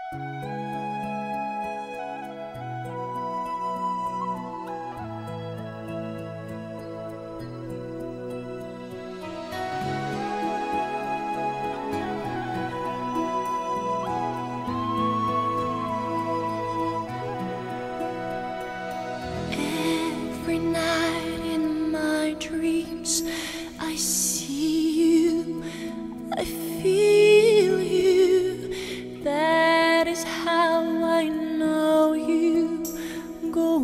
Every night in my dreams I see you, I feel you. That is how I know you go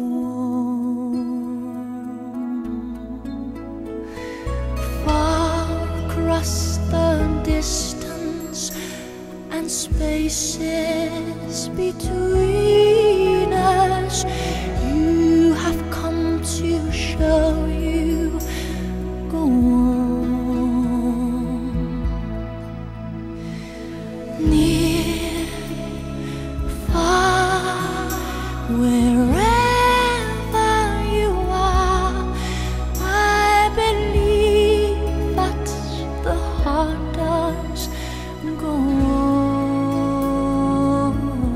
on. Far across the distance and spaces between us, you have come to show you go on. Near, far, wherever you are, I believe that the heart does go on.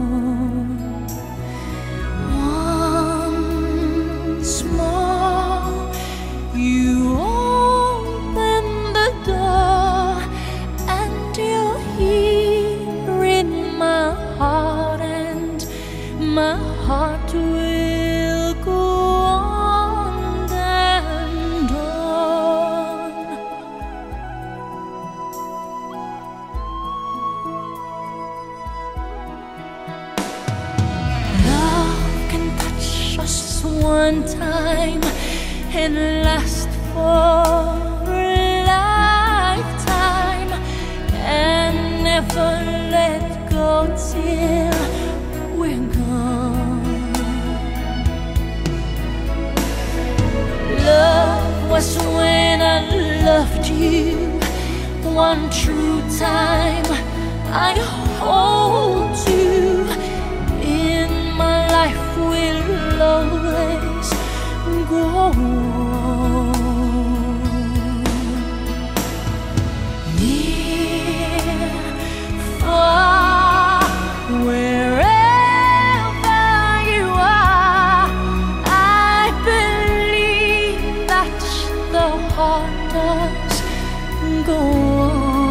Once more, you open the door, and you're here in my heart, and my heart will go on and on. Love can touch us one time and last for a lifetime, and never let go till we're gone. Love was when I loved you one true time. I hold you in my life, will always go on. Near, far, wherever you are, I believe that the heart does go on.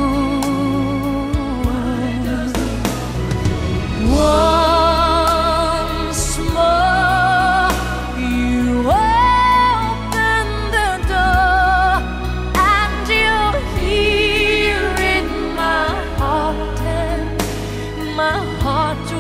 Once more, you open the door, and you're here in my heart, and my heart